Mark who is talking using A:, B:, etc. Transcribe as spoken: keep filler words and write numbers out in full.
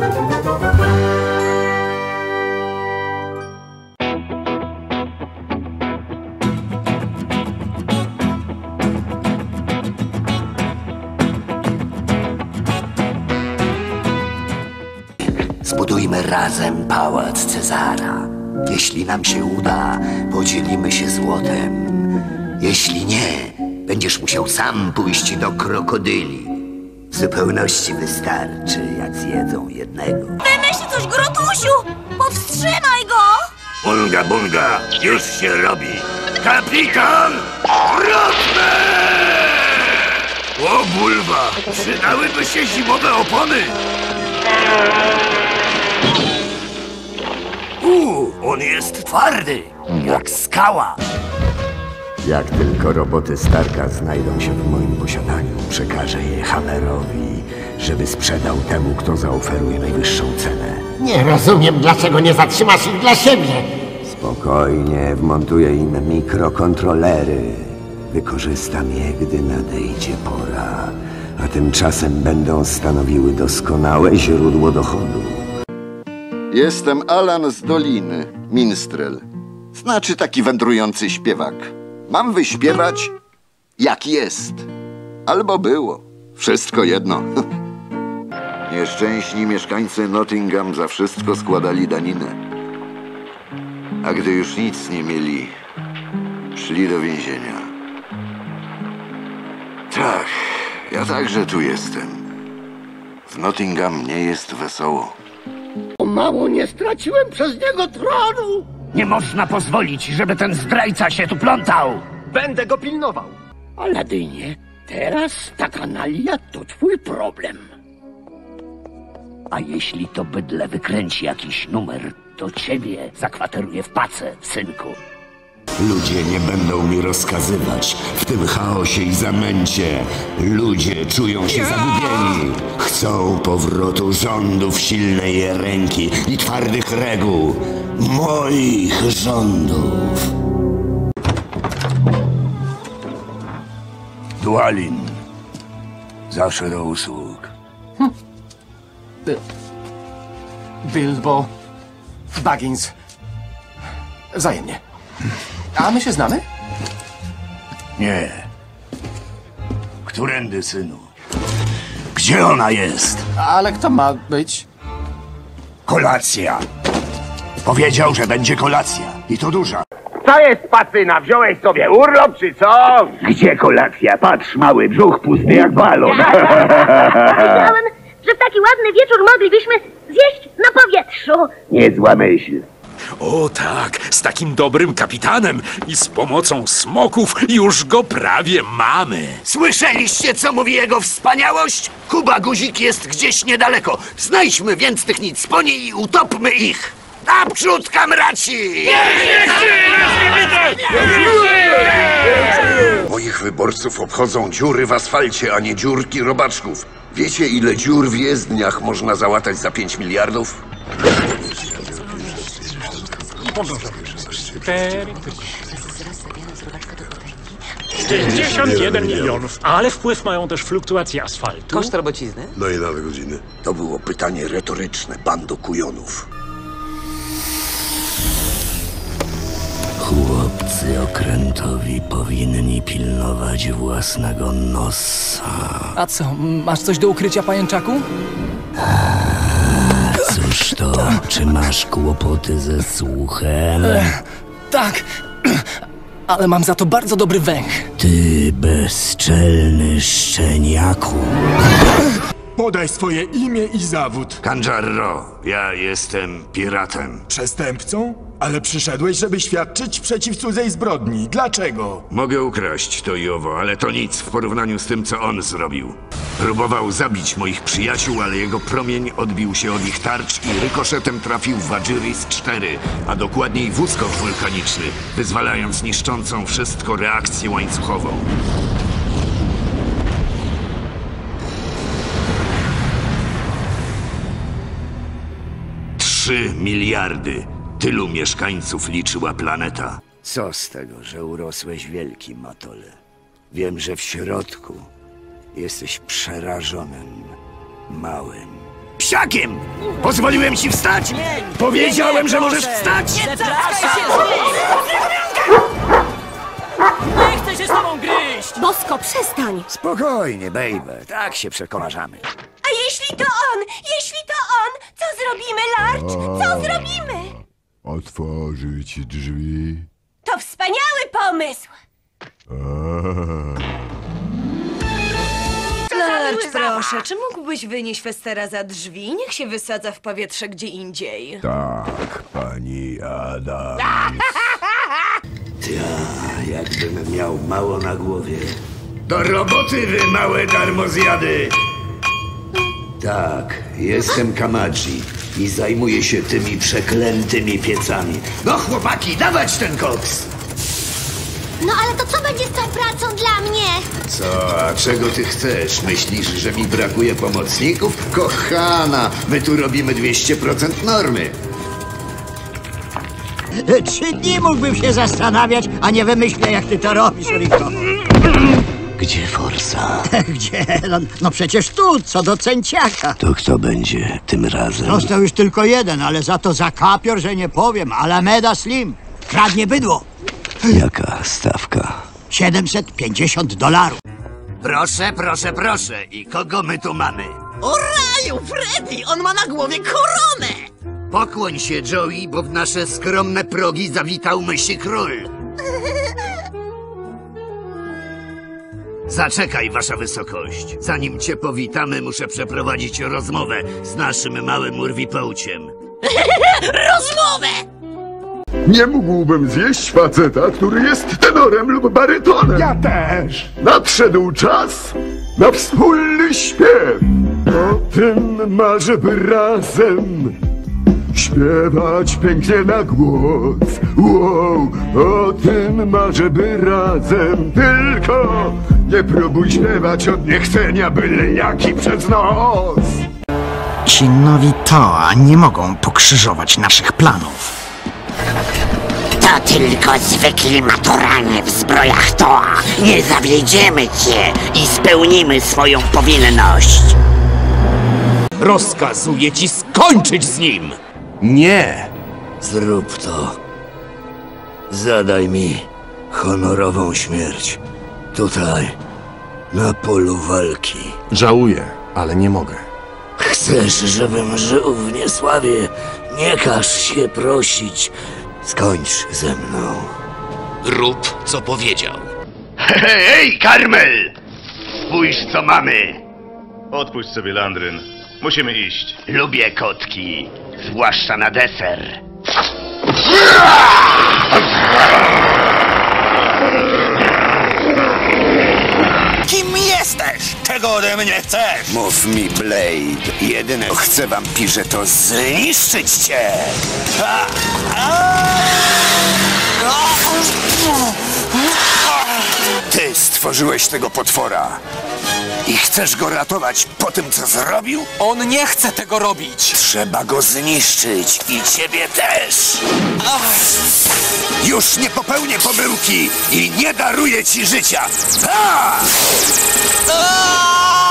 A: Zbudujmy razem pałac Cezara. Jeśli nam się uda, podzielimy się złotem. Jeśli nie, będziesz musiał sam pójść do krokodyli. W zupełności wystarczy, jak zjedzą jednego.
B: Wymyśl coś, Grotusiu! Powstrzymaj go!
A: Bunga, bunga, już się robi. Kapitan Rotme! O bulwa, przydałyby się zimowe opony. Uuu, on jest twardy, jak skała. Jak tylko roboty Starka znajdą się w moim posiadaniu, przekażę je Hammerowi, żeby sprzedał temu, kto zaoferuje najwyższą cenę.
C: Nie rozumiem, dlaczego nie zatrzymasz ich dla siebie.
A: Spokojnie, wmontuję im mikrokontrolery. Wykorzystam je, gdy nadejdzie pora, a tymczasem będą stanowiły doskonałe źródło dochodu.
D: Jestem Alan z Doliny, minstrel. Znaczy taki wędrujący śpiewak. Mam wyśpiewać, jak jest. Albo było. Wszystko jedno. Nieszczęśni mieszkańcy Nottingham za wszystko składali daninę. A gdy już nic nie mieli, szli do więzienia. Tak, ja także tu jestem. W Nottingham nie jest wesoło.
C: Mało nie straciłem przez niego tronu!
E: Nie można pozwolić, żeby ten zdrajca się tu plątał!
F: Będę go pilnował!
C: Aladynie, teraz ta kanalia to twój problem.
E: A jeśli to bydle wykręci jakiś numer, to ciebie zakwateruję w pace, synku.
A: Ludzie nie będą mi rozkazywać. W tym chaosie i zamęcie ludzie czują się zagubieni. Chcą powrotu rządów silnej ręki i twardych reguł. Moich rządów. Dualin. Zawsze do usług.
F: Hm. Bilbo. Baggins. Wzajemnie. A my się znamy?
A: Nie. Którędy, synu? Gdzie ona jest?
F: Ale kto ma być?
A: Kolacja. Powiedział, że będzie kolacja. I to duża.
G: Co jest, pacyna? Wziąłeś sobie urlop, czy co?
E: Gdzie kolacja? Patrz, mały brzuch pusty jak balon.
B: Myślałem, że w taki ładny wieczór moglibyśmy zjeść na powietrzu.
E: Niezła myśl.
H: O tak, z takim dobrym kapitanem i z pomocą smoków już go prawie mamy.
A: Słyszeliście, co mówi jego wspaniałość? Kuba Guzik jest gdzieś niedaleko. Znajdźmy więc tych nicponi i utopmy ich. Naprzód, kamraci!
D: Moich wyborców obchodzą dziury w asfalcie, a nie dziurki robaczków. Wiecie, ile dziur w jezdniach można załatać za pięć miliardów?
I: pięćdziesiąt jeden milionów, ale wpływ mają też fluktuacje asfaltu.
J: Koszt robocizny?
D: No i na godziny. To było pytanie retoryczne, bando kujonów.
A: Chłopcy okrętowi powinni pilnować własnego nosa.
J: A co, masz coś do ukrycia, pajęczaku?
A: Cóż to? Czy masz kłopoty ze słuchem?
J: Ech, tak, ale mam za to bardzo dobry węch.
A: Ty bezczelny szczeniaku.
K: Podaj swoje imię i zawód.
A: Kanjarro, ja jestem piratem.
K: Przestępcą? Ale przyszedłeś, żeby świadczyć przeciw cudzej zbrodni. Dlaczego?
A: Mogę ukraść to i owo, ale to nic w porównaniu z tym, co on zrobił. Próbował zabić moich przyjaciół, ale jego promień odbił się od ich tarcz i rykoszetem trafił w Wajiris cztery, a dokładniej w uskok wulkaniczny, wyzwalając niszczącą wszystko reakcję łańcuchową. Trzy miliardy. Tylu mieszkańców liczyła planeta. Co z tego, że urosłeś wielkim, Matole? Wiem, że w środku jesteś przerażonym, małym ssiakiem! Pozwoliłem ci wstać? Powiedziałem, że możesz wstać!
L: Nie traskaj się z nim! Nie chcę się z tobą gryźć!
M: Bosko, przestań!
E: Spokojnie, baby. Tak się przekomarzamy.
M: A jeśli to on? Jeśli to on? Co zrobimy, Larch? Co zrobimy?
K: Otworzyć drzwi.
M: To wspaniały pomysł!
N: Larch, proszę, czy mógłbyś wynieść Festera za drzwi? Niech się wysadza w powietrze gdzie indziej.
K: Tak, pani Adams.
E: Ja, jakbym miał mało na głowie.
A: Do roboty, wy małe darmozjady!
E: Tak, jestem Kamachi i zajmuję się tymi przeklętymi piecami.
A: No chłopaki, dawać ten koks!
B: No ale to co będzie z tą pracą dla mnie?
A: Co, a czego ty chcesz? Myślisz, że mi brakuje pomocników? Kochana, my tu robimy dwieście procent normy.
O: Trzy dni mógłbym się zastanawiać, a nie wymyślę, jak ty to robisz, Rico.
E: Gdzie Forsa?
O: Gdzie? No, no przecież tu, co do cęciaka.
E: To kto będzie tym razem?
O: Został już tylko jeden, ale za to za kapior, że nie powiem. Alameda Slim. Kradnie bydło.
E: Jaka stawka?
O: siedemset pięćdziesiąt dolarów.
A: Proszę, proszę, proszę. I kogo my tu mamy?
L: O raju, Freddy! On ma na głowie koronę!
A: Pokłoń się, Joey, bo w nasze skromne progi zawitał mysi król. Zaczekaj, wasza wysokość. Zanim cię powitamy, muszę przeprowadzić rozmowę z naszym małym urwipołciem.
L: Rozmowę!
K: Nie mógłbym zjeść faceta, który jest tenorem lub barytonem. Ja też. Nadszedł czas na wspólny śpiew. O tym marzę, by razem śpiewać pięknie na głos. Wow, o tym marzę, by razem. Tylko nie próbuj śpiewać od niechcenia, byle jaki przez nos.
F: Ci nowi Toa nie mogą pokrzyżować naszych planów.
C: To tylko zwykli maturanie w zbrojach Toa. Nie zawiedziemy cię i spełnimy swoją powinność.
H: Rozkazuję ci skończyć z nim!
E: Nie! Zrób to. Zadaj mi honorową śmierć. Tutaj, na polu walki.
F: Żałuję, ale nie mogę.
E: Chcesz, żebym żył w niesławie? Nie każ się prosić. Skończ ze mną.
A: Rób, co powiedział. Hej, hej, Karmel! Spójrz, co mamy.
P: Odpuść sobie, Landryn. Musimy iść.
A: Lubię kotki, zwłaszcza na deser.
Q: Kim jesteś? Czego ode mnie chcesz?
A: Mów mi, Blade. Jedyne chcę wampirze to zniszczyć cię.
Q: A, a!
A: Ty stworzyłeś tego potwora. I chcesz go ratować po tym, co zrobił?
Q: On nie chce tego robić.
A: Trzeba go zniszczyć i ciebie też. Już nie popełnię pomyłki i nie daruję ci życia. Ha!